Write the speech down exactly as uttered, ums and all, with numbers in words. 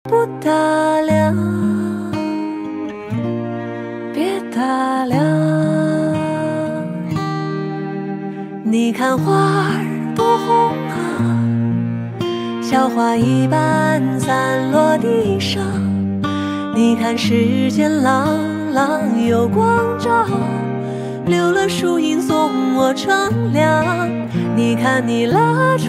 不打量，别打量。你看花儿多红啊，小花一般散落地上。你看世间朗朗有光照，留了树荫送我乘凉。你看你蜡烛